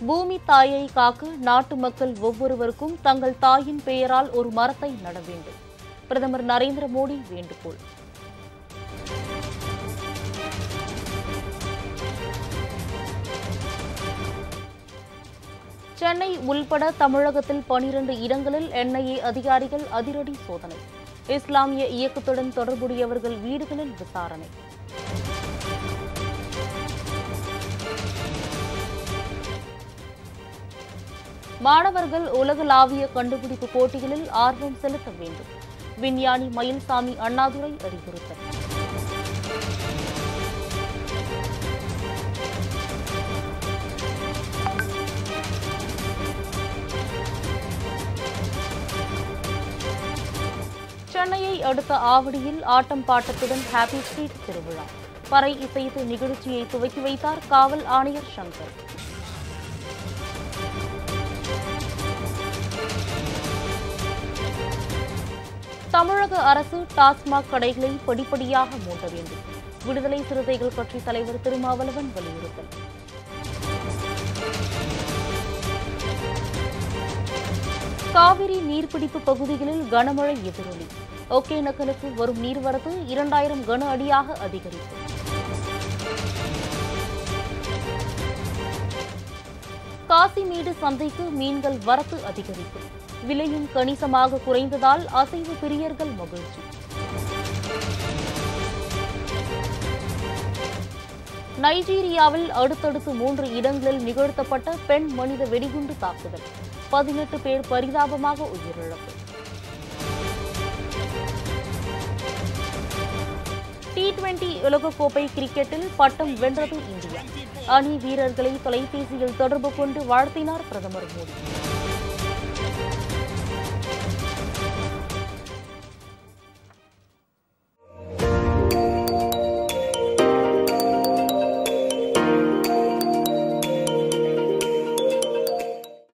பூமி தாயை காக்க நாட்டு மக்கள் ஒவ்வொருவருக்கும் தங்கள் தாயின் பெயரால் ஒரு மரத்தை நட வேண்டும். பிரதமர் நரேந்திர மோடி வேண்டுகோள். சென்னை உள்பட தமிழகத்தில் 12 இடங்களில் NIA அதிகாரிகள் அதிரடி சோதனை. இஸ்லாமிய இயக்கத்துடன் தொடர்புடையவர்கள் வீடுகளில் விசாரணை. மாணவர்கள் உலகளாவிய கண்டுபிடிப்பு போட்டிகளில் ஆர்வம் செலுத்த வேண்டும். விஞ்ஞானி மயில்சாமி அண்ணாதுரை அறிவுறுத்தல். சென்னையை அடுத்த ஆவடியில் ஆட்டம் பாட்டத்துடன் ஹாப்பி ஸ்ட்ரீட் திருவிழா. பறை இசைத்து நிகழ்ச்சியை துவக்கி வைத்தார் காவல் ஆணையர் சங்கர். தமிழக அரசு டாஸ்மாக் கடைகளை படிப்படியாக மூட வேண்டும். விடுதலை சிறுத்தைகள் கட்சித் தலைவர் திருமாவளவன் வலியுறுத்தல். காவிரி நீர்பிடிப்பு பகுதிகளில் கனமழை எதிரொலி. ஒகேனக்கலுக்கு வரும் நீர்வரத்து 2000 கன அடியாக அதிகரிப்பு. காசிமேடு சந்தைக்கு மீன்கள் வரத்து அதிகரிப்பு. விலையும் கணிசமாக குறைந்ததால் அசைவு பிரியர்கள் மகிழ்ச்சி. நைஜீரியாவில் அடுத்தடுத்து 3 இடங்களில் நிகழ்த்தப்பட்ட பெண் மனித வெடிகுண்டு தாக்குதல். 18 பேர் பரிதாபமாக உயிரிழப்பு. T20 உலகக்கோப்பை கிரிக்கெட்டில் பட்டம் வென்றது இந்தியா. அணி வீரர்களை தொலைபேசியில் தொடர்பு கொண்டு வாழ்த்தினார் பிரதமர் மோடி.